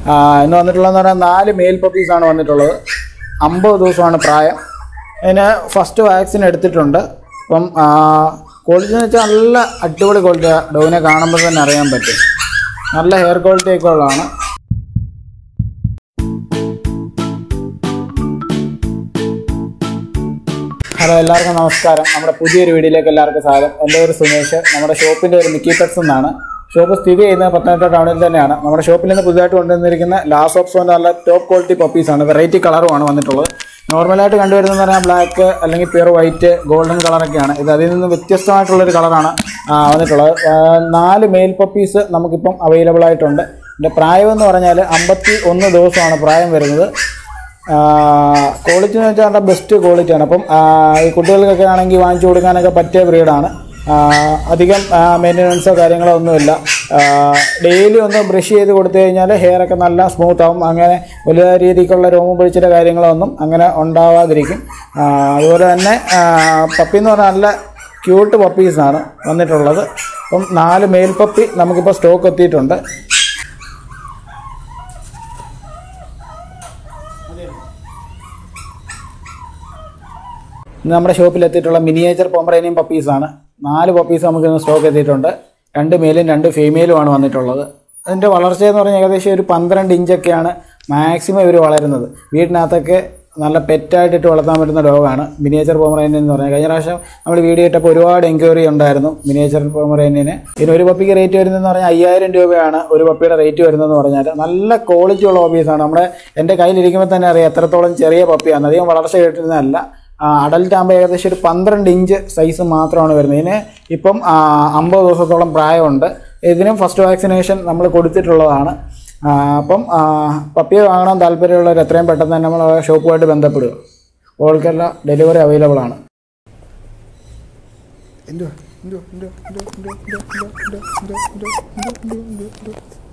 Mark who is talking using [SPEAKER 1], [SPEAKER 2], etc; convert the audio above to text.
[SPEAKER 1] ഇന്ന് വന്നിട്ടുള്ളതെന്ന് പറഞ്ഞാൽ 4 മെയിൽ പപ്പീസാണ് വന്നിട്ടുള്ളത്. 50 ദിവസമാണ് പ്രായം. അതിന് ഫസ്റ്റ് വാക്സിൻ എടുത്തിട്ടുണ്ട്. അപ്പം ക്വാളിറ്റി എന്ന് വെച്ചാൽ നല്ല അടിപൊളി ക്വാളിറ്റിയാണ്. ഡോഗിനെ കാണുമ്പോൾ തന്നെ അറിയാൻ പറ്റും. നല്ല ഹെയർ ക്വാളിറ്റി ഒക്കെ ഉള്ളതാണ്. ഹലോ, എല്ലാവർക്കും നമസ്കാരം. നമ്മുടെ പുതിയൊരു വീഡിയോയിലേക്ക് എല്ലാവർക്കും സ്വാഗതം. എൻ്റെ പേര് സുമേഷ്. നമ്മുടെ ഷോപ്പിൻ്റെ ഒരു മിക്കി പെറ്റ്സ് എന്നാണ്. ഷോപ്പ് സ്ഥിതി ചെയ്യുന്നത് പത്തനംതിട്ട ടൗണിൽ തന്നെയാണ്. നമ്മുടെ ഷോപ്പിൽ നിന്ന് പുതുതായിട്ട് കൊണ്ടുവന്നിരിക്കുന്ന ലാസ് ഓപ്സോൻ്റെ നല്ല ടോപ്പ് ക്വാളിറ്റി പപ്പീസാണ്. വെറൈറ്റി കളറുമാണ് വന്നിട്ടുള്ളത്. നോർമലായിട്ട് കണ്ടുവരുന്നതെന്ന് പറഞ്ഞാൽ ബ്ലാക്ക് അല്ലെങ്കിൽ പ്യുർ വൈറ്റ്, ഗോൾഡൻ കളറൊക്കെയാണ്. ഇത് അതിൽ നിന്ന് വ്യത്യസ്തമായിട്ടുള്ളൊരു കളറാണ് വന്നിട്ടുള്ളത്. 4 മെയിൽ പപ്പീസ് നമുക്കിപ്പം അവൈലബിൾ ആയിട്ടുണ്ട്. ഇതിൻ്റെ പ്രായമെന്ന് പറഞ്ഞാൽ 51 ദിവസമാണ് പ്രായം വരുന്നത്. ക്വാളിറ്റി എന്ന് വെച്ചാൽ നല്ല ബെസ്റ്റ് ക്വാളിറ്റിയാണ്. അപ്പം ഈ കുട്ടികൾക്കൊക്കെ ആണെങ്കിൽ വാങ്ങിച്ചു കൊടുക്കാനൊക്കെ പറ്റിയ ബ്രീഡാണ്. അധികം മെയിൻ്റനൻസോ കാര്യങ്ങളോ ഒന്നുമില്ല. ഡെയിലി ഒന്ന് ബ്രഷ് ചെയ്ത് കൊടുത്തു കഴിഞ്ഞാൽ ഹെയറൊക്കെ നല്ല സ്മൂത്ത് ആവും. അങ്ങനെ വലിയ രീതിക്കുള്ള രോമം പൊഴിച്ചിട്ട് കാര്യങ്ങളൊന്നും അങ്ങനെ ഉണ്ടാവാതിരിക്കും. അതുപോലെ തന്നെ പപ്പി എന്ന് പറഞ്ഞാൽ നല്ല ക്യൂട്ട് പപ്പീസാണ് വന്നിട്ടുള്ളത്. അപ്പം 4 മെയിൽ പപ്പി നമുക്കിപ്പോൾ സ്റ്റോക്ക് എത്തിയിട്ടുണ്ട്. ഇന്ന് നമ്മുടെ ഷോപ്പിൽ എത്തിയിട്ടുള്ള മിനിയേച്ചർ പൊമറേനിയൻ പപ്പീസാണ്. 4 പപ്പീസ് നമുക്കിന്ന് സ്റ്റോക്ക് എത്തിയിട്ടുണ്ട്. 2 മെയിലും 2 ഫീമെയിലുമാണ് വന്നിട്ടുള്ളത്. അതിൻ്റെ വളർച്ചയെന്ന് പറഞ്ഞാൽ ഏകദേശം ഒരു 12 ഇഞ്ചൊക്കെയാണ് മാക്സിമം ഇവർ വളരുന്നത്. വീടിനകത്തൊക്കെ നല്ല പെറ്റായിട്ടിട്ട് വളർത്താൻ പറ്റുന്ന ഡോഗാണ് മിനിയേച്ചർ പൊമറേനിയൻ എന്ന് പറഞ്ഞാൽ. കഴിഞ്ഞ പ്രാവശ്യം നമ്മൾ വീഡിയോ ഇട്ടപ്പോൾ ഒരുപാട് എൻക്വയറി ഉണ്ടായിരുന്നു മിനിയേച്ചർ പൊമറേനിയന്. ഇതിന് ഒരു പപ്പിക്ക് റേറ്റ് വരുന്നതെന്ന് പറഞ്ഞാൽ 5000 രൂപയാണ് ഒരു പപ്പിയുടെ റേറ്റ് വരുന്നതെന്ന് പറഞ്ഞാൽ. നല്ല ക്വാളിറ്റി ഉള്ള പപ്പീസാണ്. എൻ്റെ കയ്യിലിരിക്കുമ്പോൾ തന്നെ അറിയാം എത്രത്തോളം ചെറിയ പപ്പിയാണ്. അധികം വളർച്ച കേട്ടിരുന്നതല്ല. അഡൽട്ട് ആകുമ്പോൾ ഏകദേശം ഒരു 12 ഇഞ്ച് സൈസ് മാത്രമാണ് വരുന്നത്. ഇതിന് ഇപ്പം 50 ദിവസത്തോളം പ്രായമുണ്ട്. ഇതിനും ഫസ്റ്റ് വാക്സിനേഷൻ നമ്മൾ കൊടുത്തിട്ടുള്ളതാണ്. അപ്പം പപ്പിയെ വാങ്ങാൻ താല്പര്യമുള്ളവർ എത്രയും പെട്ടെന്ന് തന്നെ നമ്മൾ ഷോപ്പുമായിട്ട് ബന്ധപ്പെടുക. ഓൾ കേരള ഡെലിവറി അവൈലബിൾ ആണ്.